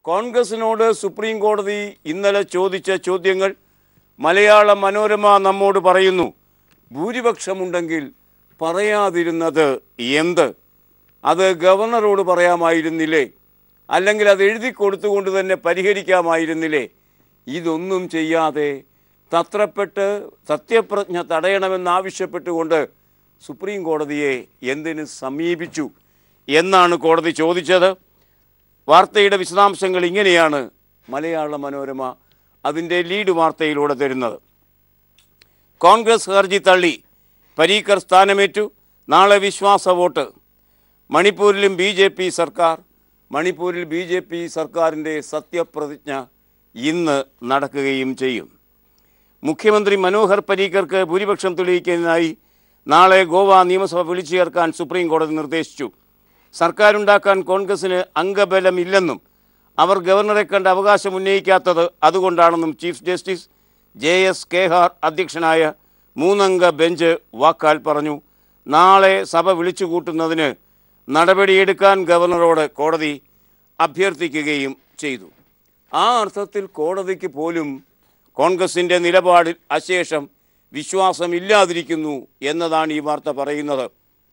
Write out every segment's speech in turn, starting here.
കോൺഗ്രസിനോട് supreme കോടതി ഇന്നലെ ചോദിച്ച ചോദ്യങ്ങൾ മലയാള മനോരമ നമ്മോട് പറയുന്നു. ഭൂരിപക്ഷമുണ്ടെങ്കിൽ പറയാതിരുന്നത് എന്ത്? അത് ഗവർണറോട് പറയാമായിരുന്നില്ലേ? അല്ലെങ്കിൽ അത് എഴുതി കൊടുത്തുകൊണ്ട് തന്നെ പരിഹരിക്കാമായിരുന്നില്ലേ? ഇതൊന്നും ചെയ്യാതെ തത്രപ്പെട്ട് സത്യപ്രതിജ്ഞ തടയണമെന്നാവശ്യപ്പെട്ടുകൊണ്ട് സുപ്രീം കോടതിയെ എന്തിന് സമീപിച്ചു എന്നാണ് കോടതി ചോദിച്ചത്. വാർത്തയുടെ വിശദാംശങ്ങൾ ഇങ്ങനെയാണ് മലയാള മനോരമ അതിൻ്റെ ലീഡ് വാർത്തയിലൂടെ തരുന്നത്. കോൺഗ്രസ് ഹർജി തള്ളി, പരീക്കർ സ്ഥാനമേറ്റു, നാളെ വിശ്വാസ വോട്ട്. മണിപ്പൂരിലും BJP സർക്കാർ. മണിപ്പൂരിൽ BJP സർക്കാരിൻ്റെ സത്യപ്രതിജ്ഞ ഇന്ന് നടക്കുകയും ചെയ്യും. മുഖ്യമന്ത്രി മനോഹർ പരീക്കർക്ക് ഭൂരിപക്ഷം തെളിയിക്കുന്നതിനായി നാളെ ഗോവ നിയമസഭ വിളിച്ചു ചേർക്കാൻ സുപ്രീം കോടതി നിർദ്ദേശിച്ചു. സർക്കാരുണ്ടാക്കാൻ കോൺഗ്രസിന് അംഗബലമില്ലെന്നും അവർ ഗവർണറെ കണ്ട് അവകാശം ഉന്നയിക്കാത്തത് അതുകൊണ്ടാണെന്നും ചീഫ് ജസ്റ്റിസ് JS കേഹാർ അധ്യക്ഷനായ 3-അംഗ ബെഞ്ച് വാക്കാൽ പറഞ്ഞു. നാളെ സഭ വിളിച്ചു കൂട്ടുന്നതിന് നടപടിയെടുക്കാൻ ഗവർണറോട് കോടതി അഭ്യർത്ഥിക്കുകയും ചെയ്തു. ആ അർത്ഥത്തിൽ കോടതിക്ക് പോലും കോൺഗ്രസിൻ്റെ നിലപാടിൽ അശേഷം വിശ്വാസമില്ലാതിരിക്കുന്നു എന്നതാണ് ഈ വാർത്ത പറയുന്നത്.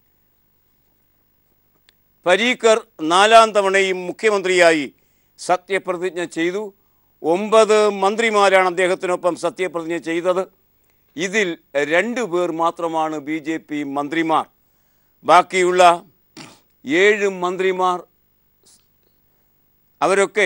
പരീക്കർ 4-ാം തവണയും മുഖ്യമന്ത്രിയായി സത്യപ്രതിജ്ഞ ചെയ്തു. 9 മന്ത്രിമാരാണ് അദ്ദേഹത്തിനൊപ്പം സത്യപ്രതിജ്ഞ ചെയ്തത്. ഇതിൽ 2 പേർ മാത്രമാണ് BJP മന്ത്രിമാർ. ബാക്കിയുള്ള 7 മന്ത്രിമാർ അവരൊക്കെ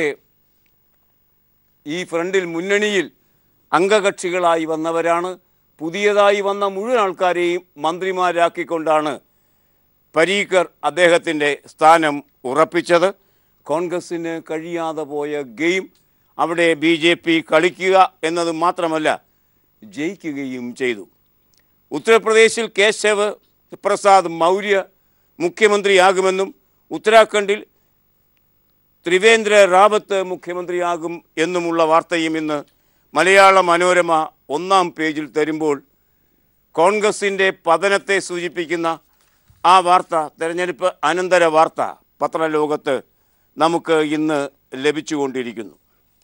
ഈ ഫ്രണ്ടിൽ മുന്നണിയിൽ അംഗകക്ഷികളായി വന്നവരാണ്. പുതിയതായി വന്ന മുഴുവൻ ആൾക്കാരെയും മന്ത്രിമാരാക്കിക്കൊണ്ടാണ് പരീക്കർ അദ്ദേഹത്തിൻ്റെ സ്ഥാനം ഉറപ്പിച്ചത്. കോൺഗ്രസ്സിന് കഴിയാതെ പോയ ഗെയിം അവിടെ BJP കളിക്കുക എന്നത് മാത്രമല്ല, ജയിക്കുകയും ചെയ്തു. ഉത്തർപ്രദേശിൽ കേശവ് പ്രസാദ് മൗര്യ മുഖ്യമന്ത്രിയാകുമെന്നും ഉത്തരാഖണ്ഡിൽ ത്രിവേന്ദ്ര റാവത്ത് മുഖ്യമന്ത്രിയാകും എന്നുമുള്ള വാർത്തയും ഇന്ന് മലയാള മനോരമ 1-ാം പേജിൽ തരുമ്പോൾ കോൺഗ്രസിൻ്റെ പതനത്തെ സൂചിപ്പിക്കുന്ന ആ വാർത്ത, തെരഞ്ഞെടുപ്പ് അനന്തര വാർത്ത പത്രലോകത്ത് നമുക്ക് ഇന്ന് ലഭിച്ചുകൊണ്ടിരിക്കുന്നു.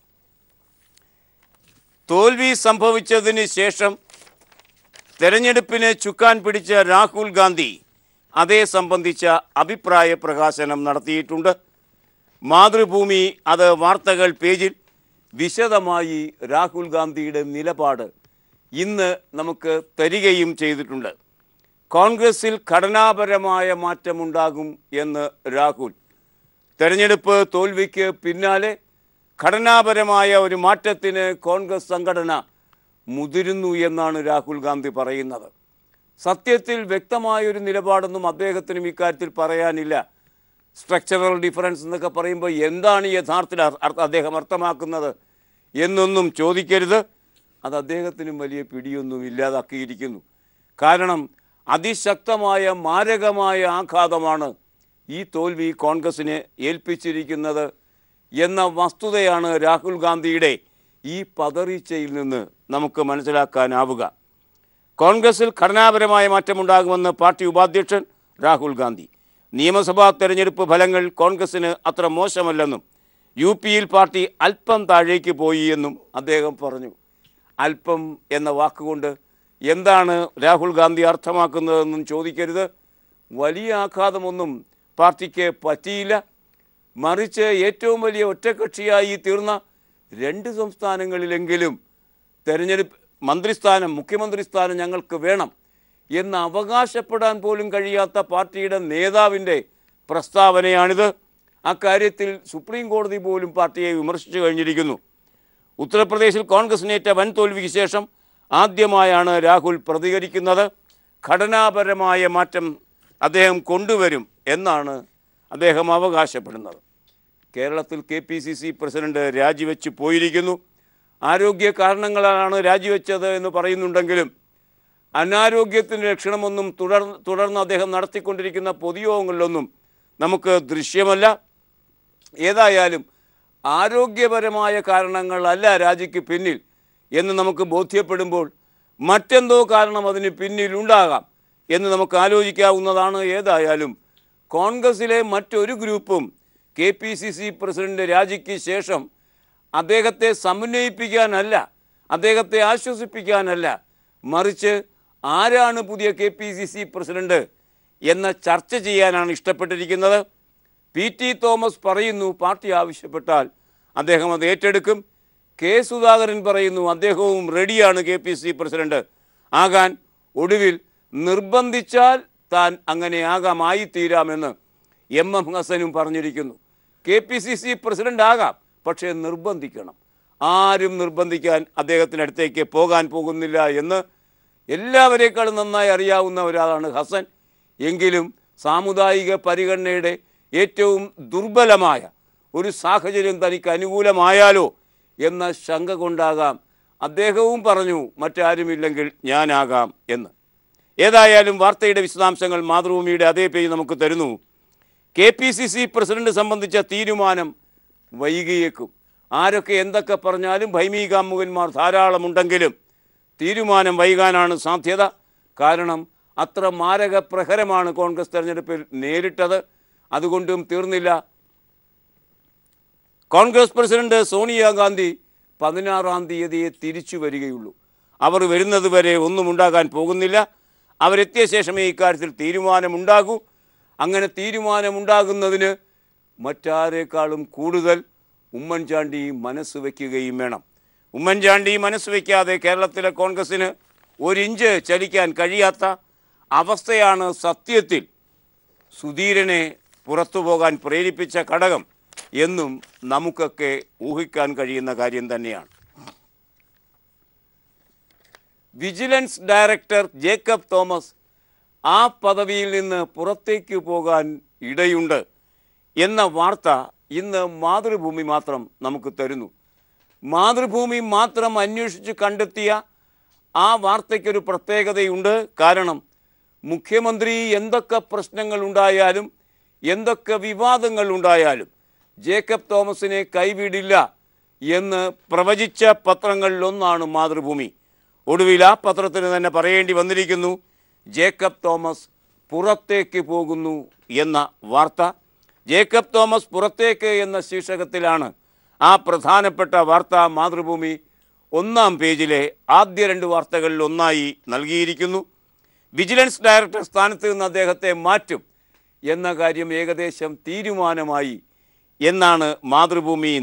തോൽവി സംഭവിച്ചതിന് ശേഷം തെരഞ്ഞെടുപ്പിന് ചുക്കാൻ പിടിച്ച രാഹുൽ ഗാന്ധി അതേ സംബന്ധിച്ച അഭിപ്രായ പ്രകാശനം നടത്തിയിട്ടുണ്ട്. മാതൃഭൂമി അത് വാർത്തകൾ പേജിൽ വിശദമായി രാഹുൽ ഗാന്ധിയുടെ നിലപാട് ഇന്ന് നമുക്ക് തരികയും ചെയ്തിട്ടുണ്ട്. കോൺഗ്രസിൽ ഘടനാപരമായ മാറ്റമുണ്ടാകും എന്ന് രാഹുൽ. തെരഞ്ഞെടുപ്പ് തോൽവിക്ക് പിന്നാലെ ഘടനാപരമായ ഒരു മാറ്റത്തിന് കോൺഗ്രസ് സംഘടന മുതിരുന്നു എന്നാണ് രാഹുൽ ഗാന്ധി പറയുന്നത്. സത്യത്തിൽ വ്യക്തമായൊരു നിലപാടൊന്നും അദ്ദേഹത്തിനും ഇക്കാര്യത്തിൽ പറയാനില്ല. സ്ട്രക്ചറൽ ഡിഫറൻസ് എന്നൊക്കെ പറയുമ്പോൾ എന്താണ് യഥാർത്ഥത്തിൽ അദ്ദേഹം അർത്ഥമാക്കുന്നത് എന്നൊന്നും ചോദിക്കരുത്. അത് അദ്ദേഹത്തിനും വലിയ പിടിയൊന്നും ഇല്ലാതാക്കിയിരിക്കുന്നു. കാരണം അതിശക്തമായ മാരകമായ ആഘാതമാണ് ഈ തോൽവി കോൺഗ്രസിനെ ഏൽപ്പിച്ചിരിക്കുന്നത് എന്ന വസ്തുതയാണ് രാഹുൽ ഗാന്ധിയുടെ ഈ പതറിച്ചയിൽ നിന്ന് നമുക്ക് മനസ്സിലാക്കാനാവുക. കോൺഗ്രസിൽ ഘടനാപരമായ മാറ്റമുണ്ടാകുമെന്ന് പാർട്ടി ഉപാധ്യക്ഷൻ രാഹുൽ ഗാന്ധി. നിയമസഭാ തെരഞ്ഞെടുപ്പ് ഫലങ്ങൾ കോൺഗ്രസിന് അത്ര മോശമല്ലെന്നും UPയിൽ പാർട്ടി അല്പം താഴേക്ക് പോയി എന്നും അദ്ദേഹം പറഞ്ഞു. അല്പം എന്ന വാക്കുകൊണ്ട് എന്താണ് രാഹുൽ ഗാന്ധി അർത്ഥമാക്കുന്നതെന്നും ചോദിക്കരുത്. വലിയ ആഘാതമൊന്നും പാർട്ടിക്ക് പറ്റിയില്ല. മറിച്ച് ഏറ്റവും വലിയ ഒറ്റക്കക്ഷിയായി തീർന്ന 2 സംസ്ഥാനങ്ങളിലെങ്കിലും തെരഞ്ഞെടുപ്പ് മുഖ്യമന്ത്രി സ്ഥാനം ഞങ്ങൾക്ക് വേണം എന്ന് അവകാശപ്പെടാൻ പോലും കഴിയാത്ത പാർട്ടിയുടെ നേതാവിൻ്റെ പ്രസ്താവനയാണിത്. അക്കാര്യത്തിൽ സുപ്രീം കോടതി പോലും പാർട്ടിയെ വിമർശിച്ചു കഴിഞ്ഞിരിക്കുന്നു. ഉത്തർപ്രദേശിൽ കോൺഗ്രസിനേറ്റ വൻ തോൽവിക്ക് ശേഷം ആദ്യമായാണ് രാഹുൽ പ്രതികരിക്കുന്നത്. ഘടനാപരമായ മാറ്റം അദ്ദേഹം കൊണ്ടുവരും എന്നാണ് അദ്ദേഹം അവകാശപ്പെടുന്നത്. കേരളത്തിൽ KPCC പ്രസിഡന്റ് രാജിവെച്ച് പോയിരിക്കുന്നു. ആരോഗ്യ കാരണങ്ങളാണ് രാജിവെച്ചത് എന്ന് പറയുന്നുണ്ടെങ്കിലും അനാരോഗ്യത്തിൻ്റെ ലക്ഷണമൊന്നും തുടർന്ന് അദ്ദേഹം നടത്തിക്കൊണ്ടിരിക്കുന്ന പൊതുയോഗങ്ങളിലൊന്നും നമുക്ക് ദൃശ്യമല്ല. ഏതായാലും ആരോഗ്യപരമായ കാരണങ്ങളല്ല രാജിക്ക് പിന്നിൽ എന്ന് നമുക്ക് ബോധ്യപ്പെടുമ്പോൾ മറ്റെന്തോ കാരണം അതിന് പിന്നിലുണ്ടാകാം എന്ന് നമുക്ക് ആലോചിക്കാവുന്നതാണ്. ഏതായാലും കോൺഗ്രസിലെ മറ്റൊരു ഗ്രൂപ്പും KPCC പ്രസിഡന്റ് രാജിക്ക് ശേഷം അദ്ദേഹത്തെ സമന്വയിപ്പിക്കാനല്ല, അദ്ദേഹത്തെ ആശ്വസിപ്പിക്കാനല്ല, മറിച്ച് ആരാണ് പുതിയ KPCC പ്രസിഡന്റ് എന്ന ചർച്ച ചെയ്യാനാണ് ഇഷ്ടപ്പെട്ടിരിക്കുന്നത്. PT തോമസ് പറയുന്നു പാർട്ടി ആവശ്യപ്പെട്ടാൽ അദ്ദേഹം അത് ഏറ്റെടുക്കും. K സുധാകരൻ പറയുന്നു അദ്ദേഹവും റെഡിയാണ് KPCC പ്രസിഡന്റ് ആകാൻ. ഒടുവിൽ നിർബന്ധിച്ചാൽ താൻ അങ്ങനെ ആകാമായിത്തീരാമെന്ന് MM ഹസനും പറഞ്ഞിരിക്കുന്നു. KPCC പ്രസിഡന്റ് ആകാം, പക്ഷേ നിർബന്ധിക്കണം. ആരും നിർബന്ധിക്കാൻ അദ്ദേഹത്തിനടുത്തേക്ക് പോകാൻ പോകുന്നില്ല എന്ന് എല്ലാവരേക്കാളും നന്നായി അറിയാവുന്ന ഒരാളാണ് ഹസൻ. എങ്കിലും സാമുദായിക പരിഗണനയുടെ ഏറ്റവും ദുർബലമായ ഒരു സാഹചര്യം തനിക്ക് അനുകൂലമായാലോ എന്ന ശങ്ക കൊണ്ടാകാം അദ്ദേഹവും പറഞ്ഞു മറ്റാരുമില്ലെങ്കിൽ ഞാനാകാം എന്ന്. ഏതായാലും വാർത്തയുടെ വിശദാംശങ്ങൾ മാതൃഭൂമിയുടെ അതേ പേജ് നമുക്ക് തരുന്നു. KPCC പ്രസിഡന്റ് സംബന്ധിച്ച തീരുമാനം വൈകിയേക്കും. ആരൊക്കെ എന്തൊക്കെ പറഞ്ഞാലും ഭൈമീകാമുകന്മാർ ധാരാളമുണ്ടെങ്കിലും തീരുമാനം വൈകാനാണ് സാധ്യത. കാരണം അത്ര മാരക പ്രഹരമാണ് കോൺഗ്രസ് തെരഞ്ഞെടുപ്പിൽ നേരിട്ടത്. അതുകൊണ്ടും തീർന്നില്ല. കോൺഗ്രസ് പ്രസിഡന്റ് സോണിയാഗാന്ധി 16-ാം തീയതിയെ തിരിച്ചു വരികയുള്ളൂ. അവർ വരുന്നത് വരെ ഒന്നും ഉണ്ടാകാൻ പോകുന്നില്ല. അവരെത്തിയ ശേഷമേ ഇക്കാര്യത്തിൽ തീരുമാനമുണ്ടാകൂ. അങ്ങനെ തീരുമാനമുണ്ടാകുന്നതിന് മറ്റാരേക്കാളും കൂടുതൽ ഉമ്മൻചാണ്ടി മനസ്സ് വയ്ക്കുകയും വേണം. ഉമ്മൻചാണ്ടി മനസ്സ് വയ്ക്കാതെ കേരളത്തിലെ കോൺഗ്രസ്സിന് ഒരിഞ്ച് ചലിക്കാൻ കഴിയാത്ത അവസ്ഥയാണ് സത്യത്തിൽ സുധീരനെ പുറത്തു പോകാൻ പ്രേരിപ്പിച്ച ഘടകം എന്നും നമുക്കൊക്കെ ഊഹിക്കാൻ കഴിയുന്ന കാര്യം തന്നെയാണ്. വിജിലൻസ് ഡയറക്ടർ ജേക്കബ് തോമസ് ആ പദവിയിൽ നിന്ന് പുറത്തേക്ക് പോകാൻ ഇടയുണ്ട് എന്ന വാർത്ത ഇന്ന് മാതൃഭൂമി മാത്രം നമുക്ക് തരുന്നു. മാതൃഭൂമി മാത്രം അന്വേഷിച്ച് കണ്ടെത്തിയ ആ വാർത്തയ്ക്കൊരു പ്രത്യേകതയുണ്ട്. കാരണം മുഖ്യമന്ത്രി എന്തൊക്കെ പ്രശ്നങ്ങൾ ഉണ്ടായാലും എന്തൊക്കെ വിവാദങ്ങൾ ഉണ്ടായാലും ജേക്കബ് തോമസിനെ കൈവിടില്ല എന്ന് പ്രവചിച്ച പത്രങ്ങളിലൊന്നാണ് മാതൃഭൂമി. ഒടുവിൽ ആ പത്രത്തിന് തന്നെ പറയേണ്ടി വന്നിരിക്കുന്നു ജേക്കബ് തോമസ് പുറത്തേക്ക് പോകുന്നു എന്ന വാർത്ത. ജേക്കബ് തോമസ് പുറത്തേക്ക് എന്ന ശീർഷകത്തിലാണ് ആ പ്രധാനപ്പെട്ട വാർത്ത മാതൃഭൂമി 1-ാം പേജിലെ ആദ്യ 2 വാർത്തകളിൽ ഒന്നായി നൽകിയിരിക്കുന്നു. വിജിലൻസ് ഡയറക്ടർ സ്ഥാനത്ത് നിന്ന് അദ്ദേഹത്തെ മാറ്റും എന്ന കാര്യം ഏകദേശം തീരുമാനമായി എന്നാണ് മാതൃഭൂമി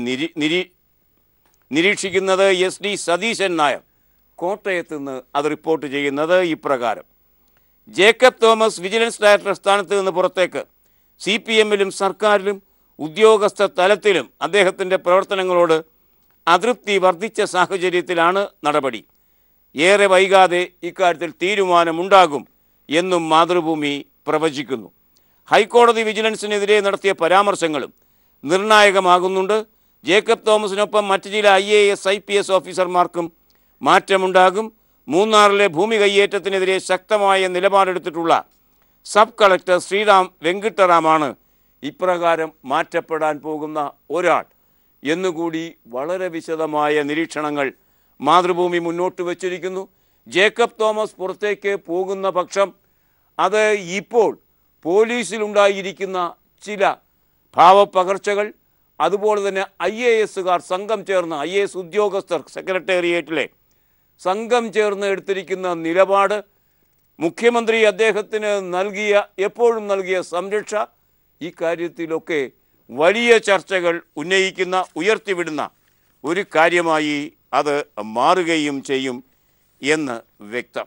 നിരീക്ഷിക്കുന്നത്. SD സതീശൻ നായർ കോട്ടയത്ത് നിന്ന് അത് റിപ്പോർട്ട് ചെയ്യുന്നത് ഇപ്രകാരം: ജേക്കബ് തോമസ് വിജിലൻസ് ഡയറക്ടർ സ്ഥാനത്ത് നിന്ന് പുറത്തേക്ക്. CPM-ലും സർക്കാരിലും ഉദ്യോഗസ്ഥ തലത്തിലും അദ്ദേഹത്തിൻ്റെ പ്രവർത്തനങ്ങളോട് അതൃപ്തി വർദ്ധിച്ച സാഹചര്യത്തിലാണ് നടപടി. ഏറെ വൈകാതെ ഇക്കാര്യത്തിൽ തീരുമാനമുണ്ടാകും എന്നും മാതൃഭൂമി പ്രവചിക്കുന്നു. ഹൈക്കോടതി വിജിലൻസിനെതിരെ നടത്തിയ പരാമർശങ്ങളും നിർണായകമാകുന്നുണ്ട്. ജേക്കബ് തോമസിനൊപ്പം മറ്റു ചില IAS IPS ഓഫീസർമാർക്കും മാറ്റമുണ്ടാകും. മൂന്നാറിലെ ഭൂമി കയ്യേറ്റത്തിനെതിരെ ശക്തമായ നിലപാടെടുത്തിട്ടുള്ള സബ് കളക്ടർ ശ്രീറാം വെങ്കിട്ടറാമാണ് ഇപ്രകാരം മാറ്റപ്പെടാൻ പോകുന്ന ഒരാൾ എന്നുകൂടി വളരെ വിശദമായ നിരീക്ഷണങ്ങൾ മാതൃഭൂമി മുന്നോട്ട് വച്ചിരിക്കുന്നു. ജേക്കബ് തോമസ് പുറത്തേക്ക് പോകുന്ന പക്ഷം അത് ഇപ്പോൾ പോലീസിലുണ്ടായിരിക്കുന്ന ചില ഭാവപ്പകർച്ചകൾ, അതുപോലെ തന്നെ IASകാർ സംഘം ചേർന്ന് IAS ഉദ്യോഗസ്ഥർ സെക്രട്ടേറിയറ്റിലെ സംഘം ചേർന്ന് എടുത്തിരിക്കുന്ന നിലപാട്, മുഖ്യമന്ത്രി അദ്ദേഹത്തിന് എപ്പോഴും നൽകിയ സംരക്ഷ, ഈ കാര്യത്തിലൊക്കെ വലിയ ചർച്ചകൾ ഉയർത്തിവിടുന്ന ഒരു കാര്യമായി അത് മാറുകയും ചെയ്യും എന്ന് വ്യക്തം.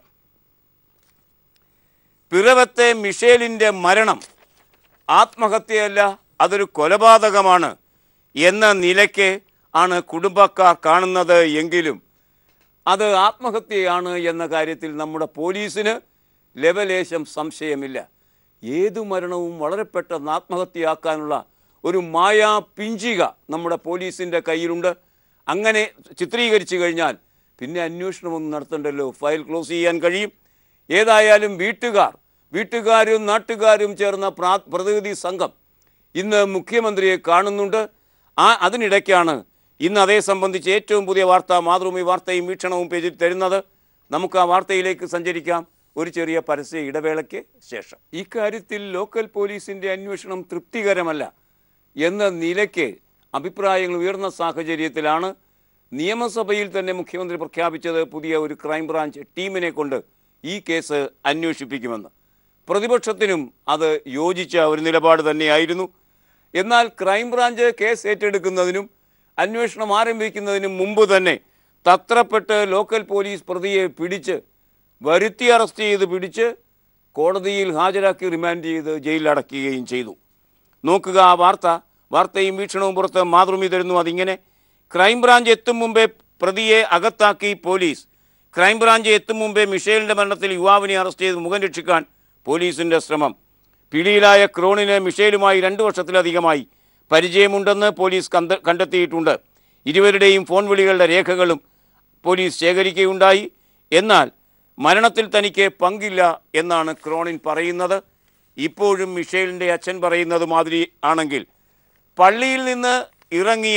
പിറവത്തെ മിഷേലിൻ്റെ മരണം ആത്മഹത്യയല്ല, അതൊരു കൊലപാതകമാണ് എന്ന നിലയ്ക്ക് ആണ് കുടുംബക്കാർ കാണുന്നത്. എങ്കിലും അത് ആത്മഹത്യയാണ് എന്ന കാര്യത്തിൽ നമ്മുടെ പോലീസിന് ലവലേശം സംശയമില്ല. ഏതു മരണവും വളരെ പെട്ടെന്ന് ആത്മഹത്യയാക്കാനുള്ള ഒരു മായാ പിഞ്ചിക നമ്മുടെ പോലീസിൻ്റെ കയ്യിലുണ്ട്. അങ്ങനെ ചിത്രീകരിച്ചു കഴിഞ്ഞാൽ പിന്നെ അന്വേഷണമൊന്നും നടത്തണ്ടല്ലോ, ഫയൽ ക്ലോസ് ചെയ്യാൻ കഴിയും. ഏതായാലും വീട്ടുകാരും നാട്ടുകാരും ചേർന്ന പ്രതിനിധി സംഘം ഇന്ന് മുഖ്യമന്ത്രിയെ കാണുന്നുണ്ട്. അതിനിടയ്ക്കാണ് ഇന്ന് അതേ സംബന്ധിച്ച് ഏറ്റവും പുതിയ വാർത്ത മാതൃഭൂമി വാർത്തയും വീക്ഷണവും പേജിൽ തരുന്നത്. നമുക്ക് ആ വാർത്തയിലേക്ക് സഞ്ചരിക്കാം ഒരു ചെറിയ പരസ്യ ഇടവേളയ്ക്ക് ശേഷം. ഇക്കാര്യത്തിൽ ലോക്കൽ പോലീസിൻ്റെ അന്വേഷണം തൃപ്തികരമല്ല എന്ന നിലയ്ക്ക് അഭിപ്രായങ്ങൾ ഉയർന്ന സാഹചര്യത്തിലാണ് നിയമസഭയിൽ തന്നെ മുഖ്യമന്ത്രി പ്രഖ്യാപിച്ചത് പുതിയ ഒരു ക്രൈംബ്രാഞ്ച് ടീമിനെ കൊണ്ട് ഈ കേസ് അന്വേഷിപ്പിക്കുമെന്ന്. പ്രതിപക്ഷത്തിനും അത് യോജിച്ച ഒരു നിലപാട് തന്നെയായിരുന്നു. എന്നാൽ ക്രൈംബ്രാഞ്ച് കേസ് ഏറ്റെടുക്കുന്നതിനും അന്വേഷണം ആരംഭിക്കുന്നതിനും മുമ്പ് തന്നെ തത്രപ്പെട്ട് ലോക്കൽ പോലീസ് പ്രതിയെ പിടിച്ച് വരുത്തി അറസ്റ്റ് ചെയ്ത് പിടിച്ച് കോടതിയിൽ ഹാജരാക്കി റിമാൻഡ് ചെയ്ത് ജയിലിലടക്കുകയും ചെയ്തു. നോക്കുക ആ വാർത്തയും വീക്ഷണവും പുറത്ത് മാതൃഭൂമി തരുന്നു. അതിങ്ങനെ: ക്രൈംബ്രാഞ്ച് എത്തും മുമ്പേ പ്രതിയെ അകത്താക്കി പോലീസ്. ക്രൈംബ്രാഞ്ച് എത്തും മുമ്പേ മിഷേലിൻ്റെ മരണത്തിൽ യുവാവിനെ അറസ്റ്റ് ചെയ്ത് മുഖം രക്ഷിക്കാൻ പോലീസിൻ്റെ ശ്രമം. പിടിയിലായ ക്രോണിന് മിഷേലുമായി 2 വർഷത്തിലധികമായി പരിചയമുണ്ടെന്ന് പോലീസ് കണ്ടെത്തിയിട്ടുണ്ട്. ഇരുവരുടെയും ഫോൺ വിളികളുടെ രേഖകളും പോലീസ് ശേഖരിക്കുകയുണ്ടായി. എന്നാൽ മരണത്തിൽ തനിക്ക് പങ്കില്ല എന്നാണ് ക്രോണിൻ പറയുന്നത്. ഇപ്പോഴും മിഷേലിൻ്റെ അച്ഛൻ പറയുന്നത് മാതിരി ആണെങ്കിൽ പള്ളിയിൽ നിന്ന് ഇറങ്ങിയ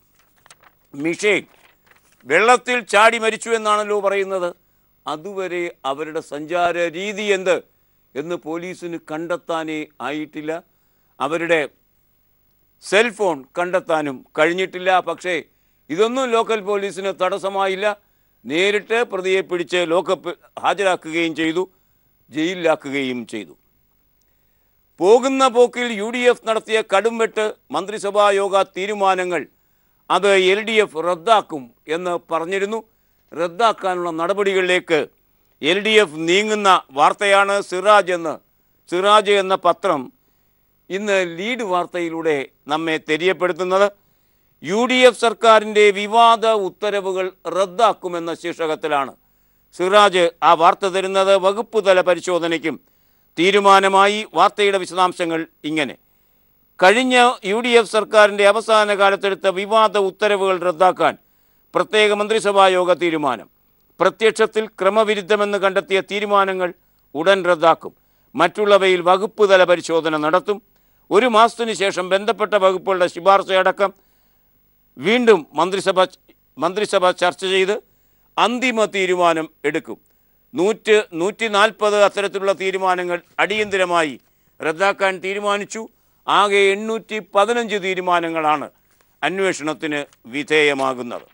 മിഷേൽ വെള്ളത്തിൽ ചാടി മരിച്ചു എന്നാണല്ലോ പറയുന്നത്. അതുവരെ അവരുടെ സഞ്ചാര രീതി എന്ന് പോലീസിന് കണ്ടെത്താനേ ആയിട്ടില്ല. അവരുടെ സെൽഫോൺ കണ്ടെത്താനും കഴിഞ്ഞിട്ടില്ല. പക്ഷേ ഇതൊന്നും ലോക്കൽ പോലീസിന് തടസ്സമായില്ല. നേരിട്ട് പ്രതിയെ പിടിച്ച് ലോക്കപ്പ് ഹാജരാക്കുകയും ചെയ്തു, ജയിലിലാക്കുകയും ചെയ്തു. പോകുന്ന പോക്കിൽ UDF നടത്തിയ കടുംവെട്ട് മന്ത്രിസഭാ യോഗ തീരുമാനങ്ങൾ അത് LDF റദ്ദാക്കും എന്ന് പറഞ്ഞിരുന്നു. റദ്ദാക്കാനുള്ള നടപടികളിലേക്ക് LDF നീങ്ങുന്ന വാർത്തയാണ് സിറാജ് എന്ന പത്രം ഇന്ന് ലീഡ് വാർത്തയിലൂടെ നമ്മെ തെര്യപ്പെടുത്തുന്നത്. UDF സർക്കാരിൻ്റെ വിവാദ ഉത്തരവുകൾ റദ്ദാക്കുമെന്ന ശീർഷകത്തിലാണ് സിറാജ് ആ വാർത്ത തരുന്നത്. വകുപ്പ് തല പരിശോധനയ്ക്കും തീരുമാനമായി. വാർത്തയുടെ വിശദാംശങ്ങൾ ഇങ്ങനെ: കഴിഞ്ഞ UDF സർക്കാരിൻ്റെ അവസാന കാലത്തെടുത്ത വിവാദ ഉത്തരവുകൾ റദ്ദാക്കാൻ പ്രത്യേക മന്ത്രിസഭാ യോഗ തീരുമാനം. പ്രത്യക്ഷത്തിൽ ക്രമവിരുദ്ധമെന്ന് കണ്ടെത്തിയ തീരുമാനങ്ങൾ ഉടൻ റദ്ദാക്കും. മറ്റുള്ളവയിൽ വകുപ്പ് തല പരിശോധന നടത്തും. 1 മാസത്തിനു ശേഷം ബന്ധപ്പെട്ട വകുപ്പുകളുടെ ശുപാർശയടക്കം വീണ്ടും മന്ത്രിസഭ ചർച്ച ചെയ്ത് അന്തിമ തീരുമാനം എടുക്കും. 140 അത്തരത്തിലുള്ള തീരുമാനങ്ങൾ അടിയന്തരമായി റദ്ദാക്കാൻ തീരുമാനിച്ചു. ആകെ 815 തീരുമാനങ്ങളാണ് അന്വേഷണത്തിന് വിധേയമാകുന്നത്.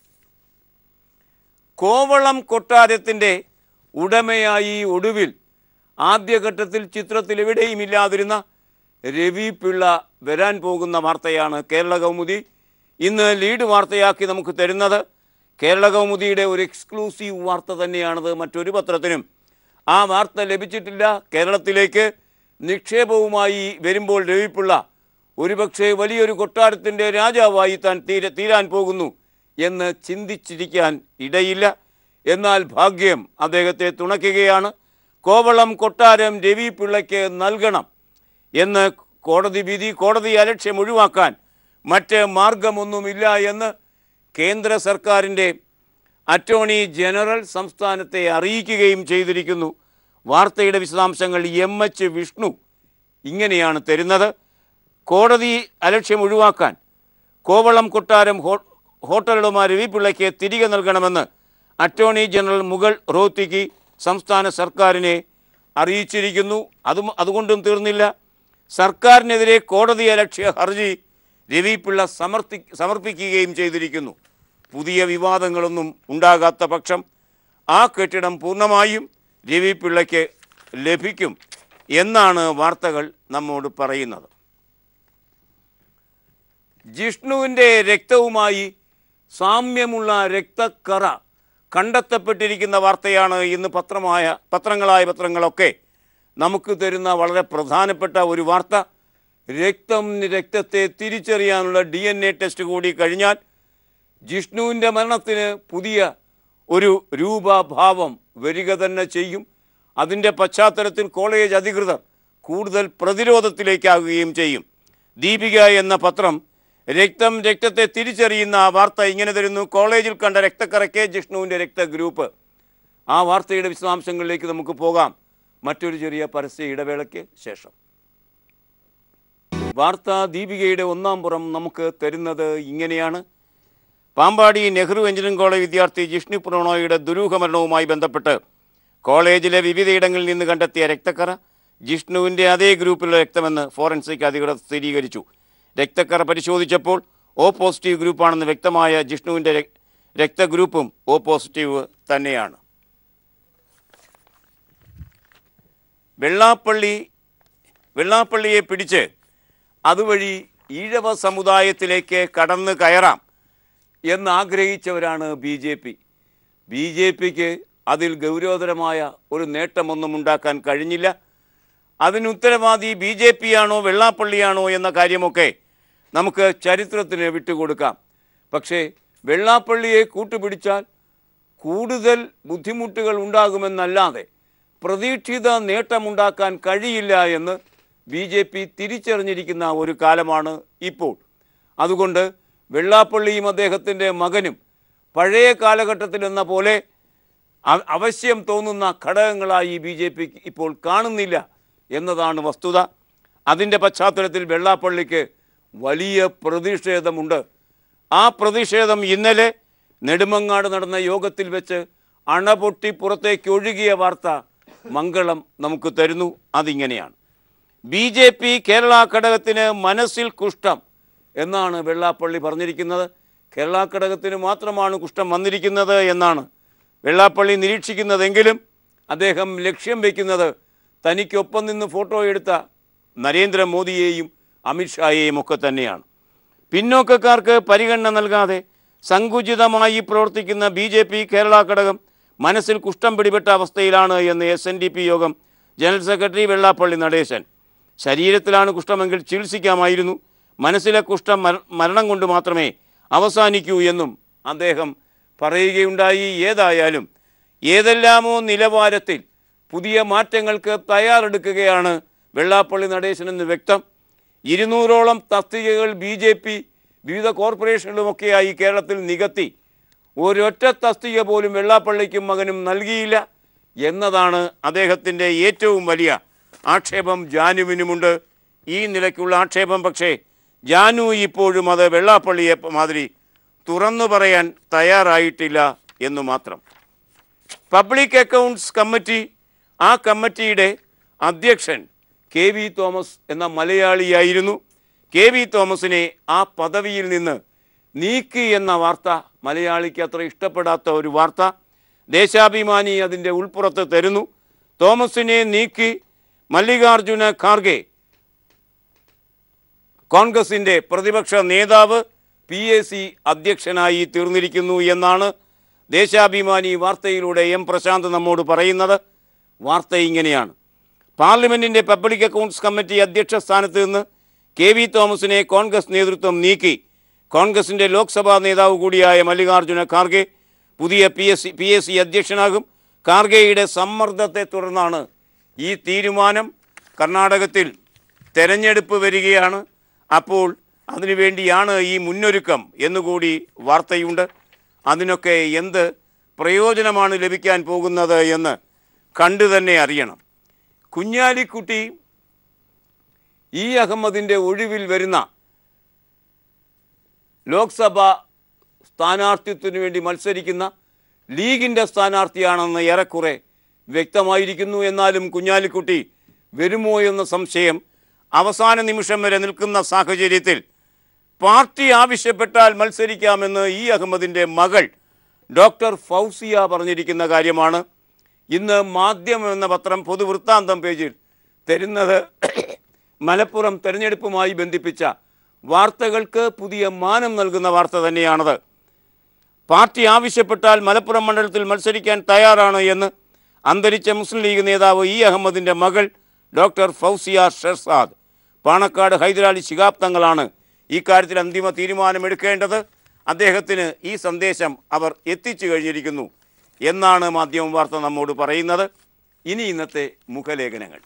കോവളം കൊട്ടാരത്തിൻ്റെ ഉടമയായി ഒടുവിൽ ആദ്യഘട്ടത്തിൽ ചിത്രത്തിൽ എവിടെയും ഇല്ലാതിരുന്ന രവി പിള്ള വരാൻ പോകുന്ന വാർത്തയാണ് കേരള കൗമുദി ഇന്ന് ലീഡ് വാർത്തയാക്കി നമുക്ക് തരുന്നത്. കേരള കൗമുദിയുടെ ഒരു എക്സ്ക്ലൂസീവ് വാർത്ത തന്നെയാണത്. മറ്റൊരു പത്രത്തിനും ആ വാർത്ത ലഭിച്ചിട്ടില്ല. കേരളത്തിലേക്ക് നിക്ഷേപവുമായി വരുമ്പോൾ രവിപിള്ള ഒരുപക്ഷെ വലിയൊരു കൊട്ടാരത്തിൻ്റെ രാജാവായി താൻ തീരാൻ പോകുന്നു എന്ന് ചിന്തിച്ചിരിക്കാൻ ഇടയില്ല. എന്നാൽ ഭാഗ്യം അദ്ദേഹത്തെ തുണയ്ക്കുകയാണ്. കോവളം കൊട്ടാരം രവി പിള്ളയ്ക്ക് നൽകണം എന്ന് കോടതി വിധി. കോടതി അലക്ഷ്യം ഒഴിവാക്കാൻ മറ്റ് മാർഗമൊന്നുമില്ല എന്ന് കേന്ദ്ര സർക്കാരിൻ്റെ അറ്റോർണി ജനറൽ സംസ്ഥാനത്തെ അറിയിക്കുകയും ചെയ്തിരിക്കുന്നു. വാർത്തയുടെ വിശദാംശങ്ങൾ MH വിഷ്ണു ഇങ്ങനെയാണ് തരുന്നത്. കോടതി അലക്ഷ്യം ഒഴിവാക്കാൻ കോവളം കൊട്ടാരം ഹോട്ടലുടമ രവി പിള്ളയ്ക്ക് തിരികെ നൽകണമെന്ന് അറ്റോർണി ജനറൽ മുഗൾ റോഹ്ത്തഗി സംസ്ഥാന സർക്കാരിനെ അറിയിച്ചിരിക്കുന്നു. അതുകൊണ്ടും തീർന്നില്ല. സർക്കാരിനെതിരെ കോടതി അലക്ഷ്യ ഹർജി രവി പിള്ള സമർപ്പിക്കുകയും ചെയ്തിരിക്കുന്നു. പുതിയ വിവാദങ്ങളൊന്നും ഉണ്ടാകാത്ത പക്ഷം ആ കെട്ടിടം പൂർണ്ണമായും രവി പിള്ളയ്ക്ക് ലഭിക്കും എന്നാണ് വാർത്തകൾ നമ്മോട് പറയുന്നത്. ജിഷ്ണുവിൻ്റെ രക്തവുമായി സാമ്യമുള്ള രക്തക്കറ കണ്ടെത്തപ്പെട്ടിരിക്കുന്ന വാർത്തയാണ് ഇന്ന് പത്രങ്ങളൊക്കെ നമുക്ക് തരുന്ന വളരെ പ്രധാനപ്പെട്ട ഒരു വാർത്ത. രക്തത്തെ തിരിച്ചറിയാനുള്ള DNA ടെസ്റ്റ് കൂടി കഴിഞ്ഞാൽ ജിഷ്ണുവിൻ്റെ മരണത്തിന് പുതിയ ഒരു രൂപഭാവം വരിക തന്നെ ചെയ്യും. അതിൻ്റെ പശ്ചാത്തലത്തിൽ കോളേജ് അധികൃതർ കൂടുതൽ പ്രതിരോധത്തിലേക്കാകുകയും ചെയ്യും. ദീപിക എന്ന പത്രം രക്തത്തെ തിരിച്ചറിയുന്ന വാർത്ത ഇങ്ങനെ തരുന്നു. കോളേജിൽ കണ്ട രക്തക്കറയ്ക്ക് ജിഷ്ണുവിൻ്റെ രക്തഗ്രൂപ്പ്. ആ വാർത്തയുടെ വിശദാംശങ്ങളിലേക്ക് നമുക്ക് പോകാം മറ്റൊരു ചെറിയ പരസ്യ ഇടവേളയ്ക്ക് ശേഷം. വാർത്ത ദീപികയുടെ ഒന്നാം പുറം നമുക്ക് തരുന്നത് ഇങ്ങനെയാണ്. പാമ്പാടി നെഹ്റു എഞ്ചിനീയറിംഗ് കോളേജ് വിദ്യാർത്ഥി ജിഷ്ണു പ്രണോയുടെ ദുരൂഹമരണവുമായി ബന്ധപ്പെട്ട് കോളേജിലെ വിവിധയിടങ്ങളിൽ നിന്ന് കണ്ടെത്തിയ രക്തക്കറ ജിഷ്ണുവിൻ്റെ അതേ ഗ്രൂപ്പിലുള്ള രക്തമെന്ന് ഫോറൻസിക് അധികൃതർ സ്ഥിരീകരിച്ചു. രക്തക്കറ പരിശോധിച്ചപ്പോൾ O പോസിറ്റീവ് ഗ്രൂപ്പാണെന്ന് വ്യക്തമായ ജിഷ്ണുവിൻ്റെ രക്തഗ്രൂപ്പും O പോസിറ്റീവ് തന്നെയാണ്. വെള്ളാപ്പള്ളിയെ പിടിച്ച് അതുവഴി ഈഴവ സമുദായത്തിലേക്ക് കടന്നു കയറാം എന്നാഗ്രഹിച്ചവരാണ് ബി ജെ പിക്ക് അതിൽ ഗൗരവതരമായ ഒരു നേട്ടമൊന്നും ഉണ്ടാക്കാൻ കഴിഞ്ഞില്ല. അതിനുത്തരവാദി BJP ആണോ വെള്ളാപ്പള്ളിയാണോ എന്ന കാര്യമൊക്കെ നമുക്ക് ചരിത്രത്തിന് വിട്ടുകൊടുക്കാം. പക്ഷേ വെള്ളാപ്പള്ളിയെ കൂട്ടുപിടിച്ചാൽ കൂടുതൽ ബുദ്ധിമുട്ടുകൾ ഉണ്ടാകുമെന്നല്ലാതെ പ്രതീക്ഷിത നേട്ടമുണ്ടാക്കാൻ കഴിയില്ല എന്ന് BJP തിരിച്ചറിഞ്ഞിരിക്കുന്ന ഒരു കാലമാണ് ഇപ്പോൾ. അതുകൊണ്ട് വെള്ളാപ്പള്ളിയും അദ്ദേഹത്തിൻ്റെ മകനും പഴയ കാലഘട്ടത്തിലെന്ന പോലെ അവശ്യം തോന്നുന്ന ഘടകങ്ങളായി BJP ഇപ്പോൾ കാണുന്നില്ല എന്നതാണ് വസ്തുത. അതിൻ്റെ പശ്ചാത്തലത്തിൽ വെള്ളാപ്പള്ളിക്ക് വലിയ പ്രതിഷേധമുണ്ട്. ആ പ്രതിഷേധം ഇന്നലെ നെടുമങ്ങാട് നടന്ന യോഗത്തിൽ വെച്ച് അണപൊട്ടി പുറത്തേക്ക് ഒഴുകിയ വാർത്ത മംഗളം നമുക്ക് തരുന്നു. അതിങ്ങനെയാണ്: BJP കേരള ഘടകത്തിന് മനസ്സിൽ കുഷ്ഠം എന്നാണ് വെള്ളാപ്പള്ളി പറഞ്ഞിരിക്കുന്നത്. കേരള ഘടകത്തിന് മാത്രമാണ് കുഷ്ഠം വന്നിരിക്കുന്നത് എന്നാണ് വെള്ളാപ്പള്ളി നിരീക്ഷിക്കുന്നതെങ്കിലും അദ്ദേഹം ലക്ഷ്യം വയ്ക്കുന്നത് തനിക്കൊപ്പം നിന്ന് ഫോട്ടോ എടുത്ത നരേന്ദ്രമോദിയെയും അമിത്ഷായെയും ഒക്കെ തന്നെയാണ്. പിന്നോക്കക്കാർക്ക് പരിഗണന നൽകാതെ സങ്കുചിതമായി പ്രവർത്തിക്കുന്ന BJP കേരള ഘടകം മനസ്സിൽ കുഷ്ഠം പിടിപെട്ട അവസ്ഥയിലാണ് എന്ന് SNDP യോഗം ജനറൽ സെക്രട്ടറി വെള്ളാപ്പള്ളി നടേശൻ. ശരീരത്തിലാണ് കുഷ്ഠമെങ്കിൽ ചികിത്സിക്കാമായിരുന്നു, മനസ്സിലെ കുഷ്ഠം മരണം കൊണ്ട് മാത്രമേ അവസാനിക്കൂ എന്നും അദ്ദേഹം പറയുകയുണ്ടായി. ഏതായാലും ഏതെല്ലാമോ നിലവാരത്തിൽ പുതിയ മാറ്റങ്ങൾക്ക് തയ്യാറെടുക്കുകയാണ് വെള്ളാപ്പള്ളി നടേശനെന്ന് വ്യക്തം. 200ഓളം തസ്തികകൾ BJP വിവിധ കോർപ്പറേഷനുകളുമൊക്കെയായി കേരളത്തിൽ നികത്തി. ഒരൊറ്റ തസ്തിക പോലും വെള്ളാപ്പള്ളിക്കും മകനും നൽകിയില്ല എന്നതാണ് അദ്ദേഹത്തിൻ്റെ ഏറ്റവും വലിയ ആക്ഷേപം. ജാനുവിനുമുണ്ട് ഈ നിലയ്ക്കുള്ള ആക്ഷേപം. പക്ഷേ ജാനു ഇപ്പോഴും അത് വെള്ളാപ്പള്ളിയെ മാതിരി തുറന്നു പറയാൻ തയ്യാറായിട്ടില്ല എന്നു മാത്രം. പബ്ലിക് അക്കൗണ്ട്സ് കമ്മിറ്റി, ആ കമ്മിറ്റിയുടെ അധ്യക്ഷൻ KV തോമസ് എന്ന മലയാളിയായിരുന്നു. KV തോമസിനെ ആ പദവിയിൽ നിന്ന് നീക്കി എന്ന വാർത്ത മലയാളിക്ക് അത്ര ഇഷ്ടപ്പെടാത്ത ഒരു വാർത്ത. ദേശാഭിമാനി അതിൻ്റെ ഉൾപ്പുറത്ത് തരുന്നു. തോമസിനെ നീക്കി മല്ലികാർജുന ഖാർഗെ, കോൺഗ്രസിൻ്റെ പ്രതിപക്ഷ നേതാവ്, PAC അധ്യക്ഷനായി തീർന്നിരിക്കുന്നു എന്നാണ് ദേശാഭിമാനി വാർത്തയിലൂടെ M പ്രശാന്ത് നമ്മോട് പറയുന്നത്. വാർത്ത ഇങ്ങനെയാണ്: പാർലമെൻറ്റിൻ്റെ പബ്ലിക് അക്കൗണ്ട്സ് കമ്മിറ്റി അധ്യക്ഷ സ്ഥാനത്ത് നിന്ന് KV തോമസിനെ കോൺഗ്രസ് നേതൃത്വം നീക്കി. കോൺഗ്രസിൻ്റെ ലോക്സഭാ നേതാവ് കൂടിയായ മല്ലികാർജുന ഖാർഗെ പുതിയ PAC അധ്യക്ഷനാകും. ഖാർഗെയുടെ സമ്മർദ്ദത്തെ തുടർന്നാണ് ഈ തീരുമാനം. കർണാടകത്തിൽ തെരഞ്ഞെടുപ്പ് വരികയാണ്. അപ്പോൾ അതിനുവേണ്ടിയാണ് ഈ മുന്നൊരുക്കം എന്നുകൂടി വാർത്തയുണ്ട്. അതിനൊക്കെ എന്ത് പ്രയോജനമാണ് ലഭിക്കാൻ പോകുന്നത് എന്ന് കണ്ടു തന്നെ അറിയണം. കുഞ്ഞാലിക്കുട്ടി അഹമ്മദിൻ്റെ ഒഴിവിൽ വരുന്ന ലോക്സഭാ സ്ഥാനാർത്ഥിത്വത്തിന് വേണ്ടി മത്സരിക്കുന്ന ലീഗിൻ്റെ സ്ഥാനാർത്ഥിയാണെന്ന് ഏറെക്കുറെ വ്യക്തമായിരിക്കുന്നു. എന്നാലും കുഞ്ഞാലിക്കുട്ടി വരുമോ എന്ന സംശയം അവസാന നിമിഷം വരെ നിൽക്കുന്ന സാഹചര്യത്തിൽ പാർട്ടി ആവശ്യപ്പെട്ടാൽ മത്സരിക്കാമെന്ന് അഹമ്മദിൻ്റെ മകൾ ഡോക്ടർ ഫൗസിയ പറഞ്ഞിരിക്കുന്ന കാര്യമാണ്. ഇന്ന് മാധ്യമം എന്ന പത്രം പൊതുവൃത്താന്തം പേജിൽ തരുന്നത് മലപ്പുറം തെരഞ്ഞെടുപ്പുമായി ബന്ധിപ്പിച്ച വാർത്തകൾക്ക് പുതിയ മാനം നൽകുന്ന വാർത്ത തന്നെയാണത്. പാർട്ടി ആവശ്യപ്പെട്ടാൽ മലപ്പുറം മണ്ഡലത്തിൽ മത്സരിക്കാൻ തയ്യാറാണ് എന്ന് അന്തരിച്ച മുസ്ലിം ലീഗ് നേതാവ് അഹമ്മദിൻ്റെ മകൾ ഡോക്ടർ ഫൗസിയ ഷെർസാദ്. പാണക്കാട് ഹൈദരാലി ശിഹാബ് തങ്ങളാണ് ഇക്കാര്യത്തിൽ അന്തിമ തീരുമാനമെടുക്കേണ്ടത്. അദ്ദേഹത്തിന് ഈ സന്ദേശം അവർ എത്തിച്ചു കഴിഞ്ഞിരിക്കുന്നു എന്നാണ് മാധ്യമ വാർത്ത നമ്മോട് പറയുന്നത്. ഇനി ഇന്നത്തെ മുഖലേഖനങ്ങൾ.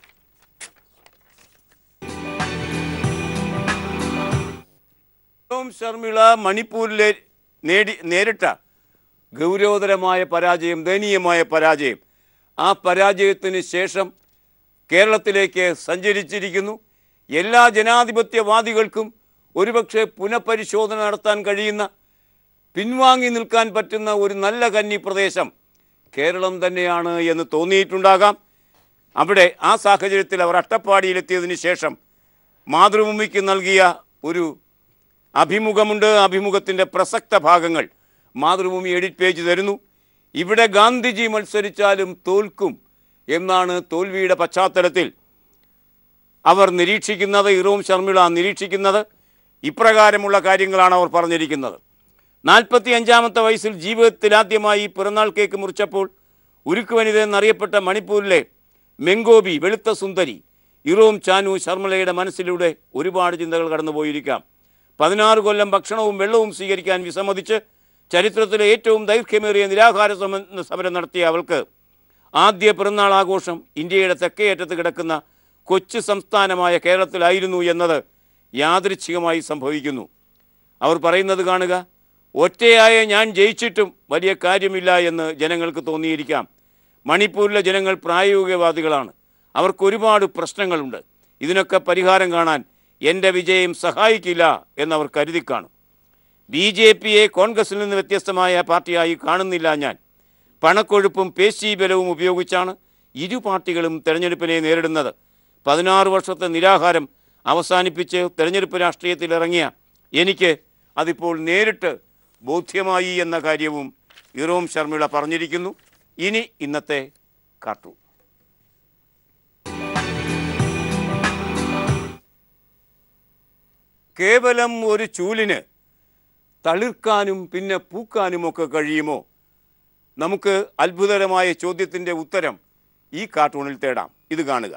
ശർമിള മണിപ്പൂരിലെ നേരിട്ട ഗൗരവതരമായ പരാജയം, ദയനീയമായ പരാജയം, ആ പരാജയത്തിന് ശേഷം കേരളത്തിലേക്ക് സഞ്ചരിച്ചിരിക്കുന്നു. എല്ലാ ജനാധിപത്യവാദികൾക്കും ഒരുപക്ഷെ പുനഃപരിശോധന നടത്താൻ കഴിയുന്ന, പിൻവാങ്ങി നിൽക്കാൻ പറ്റുന്ന ഒരു നല്ല കന്നി പ്രദേശം കേരളം തന്നെയാണ് എന്ന് തോന്നിയിട്ടുണ്ടാകാം. അവിടെ ആ സാഹചര്യത്തിൽ അവർ അട്ടപ്പാടിയിലെത്തിയതിന് ശേഷം മാതൃഭൂമിക്ക് നൽകിയ ഒരു അഭിമുഖമുണ്ട്. അഭിമുഖത്തിൻ്റെ പ്രസക്ത ഭാഗങ്ങൾ മാതൃഭൂമി എഡിറ്റ് പേജ് തരുന്നു. ഇവിടെ ഗാന്ധിജി മത്സരിച്ചാലും തോൽക്കും എന്നാണ് തോൽവിയുടെ പശ്ചാത്തലത്തിൽ അവർ നിരീക്ഷിക്കുന്നത്. ഇറോം ശർമിള നിരീക്ഷിക്കുന്നത് ഇപ്രകാരമുള്ള കാര്യങ്ങളാണ് അവർ പറഞ്ഞിരിക്കുന്നത്. 45-ാമത്തെ വയസ്സിൽ ജീവിതത്തിൽ ആദ്യമായി പിറന്നാൾ കേക്ക് മുറിച്ചപ്പോൾ ഉരുക്ക് വനിത എന്നറിയപ്പെട്ട മണിപ്പൂരിലെ മെങ്കോബി വെളുത്ത സുന്ദരി ഇറോം ചാനു ശർമിളയുടെ മനസ്സിലൂടെ ഒരുപാട് ചിന്തകൾ കടന്നുപോയിരിക്കാം. 16 കൊല്ലം ഭക്ഷണവും വെള്ളവും സ്വീകരിക്കാൻ വിസമ്മതിച്ച് ചരിത്രത്തിലെ ഏറ്റവും ദൈർഘ്യമേറിയ നിരാഹാര സമരം നടത്തിയ അവൾക്ക് ആദ്യ പിറന്നാൾ ആഘോഷം ഇന്ത്യയുടെ തെക്കേയറ്റത്ത് കിടക്കുന്ന കൊച്ചു സംസ്ഥാനമായ കേരളത്തിലായിരുന്നു എന്നത് യാദൃച്ഛികമായി സംഭവിക്കുന്നു. അവർ പറയുന്നത് കാണുക. ഒറ്റയായ ഞാൻ ജയിച്ചിട്ടും വലിയ കാര്യമില്ല എന്ന് ജനങ്ങൾക്ക് തോന്നിയിരിക്കാം. മണിപ്പൂരിലെ ജനങ്ങൾ പ്രായോഗികവാദികളാണ്. അവർക്കൊരുപാട് പ്രശ്നങ്ങളുണ്ട്. ഇതിനൊക്കെ പരിഹാരം കാണാൻ എൻ്റെ വിജയം സഹായിക്കില്ല എന്നവർ കരുതി കാണും. BJPയെ കോൺഗ്രസിൽ നിന്ന് വ്യത്യസ്തമായ പാർട്ടിയായി കാണുന്നില്ല ഞാൻ. പണക്കൊഴുപ്പും പേശീബലവും ഉപയോഗിച്ചാണ് ഇരു പാർട്ടികളും തെരഞ്ഞെടുപ്പിനെ നേരിടുന്നത്. 16 വർഷത്തെ നിരാഹാരം അവസാനിപ്പിച്ച് തെരഞ്ഞെടുപ്പ് രാഷ്ട്രീയത്തിൽ ഇറങ്ങിയ എനിക്ക് അതിപ്പോൾ നേരിട്ട് ബോധ്യമായി എന്ന കാര്യവും ഇറോം ശർമിള പറഞ്ഞിരിക്കുന്നു. ഇനി ഇന്നത്തെ കാർട്ടൂൺ. കേവലം ഒരു ചൂലിന് തളിർക്കാനും പിന്നെ പൂക്കാനുമൊക്കെ കഴിയുമോ? നമുക്ക് അത്ഭുതകരമായ ചോദ്യത്തിൻ്റെ ഉത്തരം ഈ കാർട്ടൂണിൽ തേടാം. ഇത് കാണുക.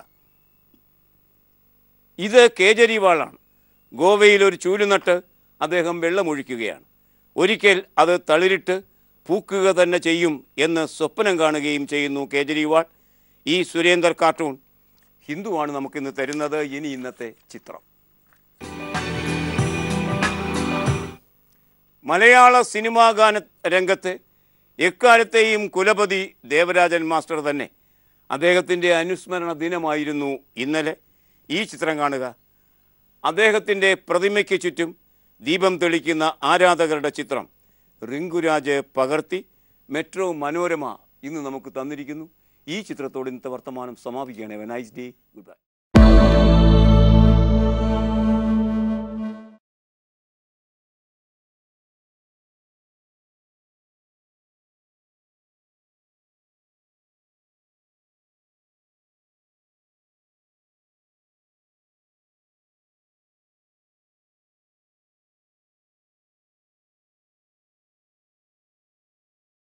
ഇത് കേജരിവാളാണ്. ഗോവയിൽ ഒരു ചൂല് നട്ട് അദ്ദേഹം വെള്ളമൊഴിക്കുകയാണ്. ഒരിക്കൽ അത് തളിരിട്ട് പൂക്കുക തന്നെ ചെയ്യും എന്ന് സ്വപ്നം കാണുകയും ചെയ്യുന്നു കേജരിവാൾ. ഈ സുരേന്ദർ കാർട്ടൂൺ ഹിന്ദുവാണ് നമുക്കിന്ന് തരുന്നത്. ഇനി ഇന്നത്തെ ചിത്രം. മലയാള സിനിമാ ഗാന രംഗത്ത് എക്കാലത്തെയും കുലപതി ദേവരാജൻ മാസ്റ്റർ തന്നെ. അദ്ദേഹത്തിൻ്റെ അനുസ്മരണ ദിനമായിരുന്നു ഇന്നലെ. ഈ ചിത്രം കാണുക. അദ്ദേഹത്തിൻ്റെ പ്രതിമയ്ക്ക് ചുറ്റും ദീപം തെളിക്കുന്ന ആരാധകരുടെ ചിത്രം റിങ്കുരാജ് പകർത്തി മെട്രോ മനോരമ ഇന്ന് നമുക്ക് തന്നിരിക്കുന്നു. ഈ ചിത്രത്തോട് ഇന്നത്തെ വർത്തമാനം സമാപിക്കുകയാണ്. Nice day. Good bye.